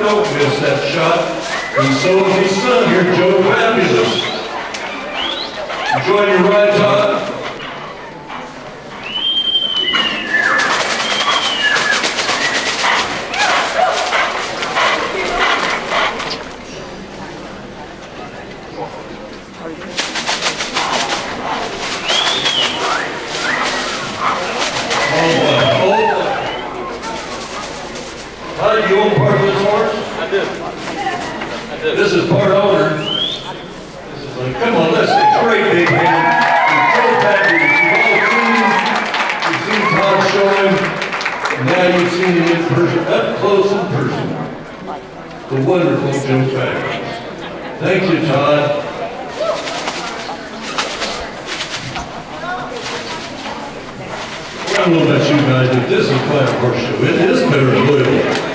don't miss that shot. And so is his son here, Joe Fabulous. Enjoy your ride, Todd. Todd, you own part of this horse? I do. This is part owner. This is like, come on, that's a great big hand. Joe Fabulous. You've seen Todd show him, and now you've seen him in person, up close in person. The wonderful Joe Fabulous. Thank you, Todd. I don't know about you guys, but this is quite a horse show. It is better than Louisville.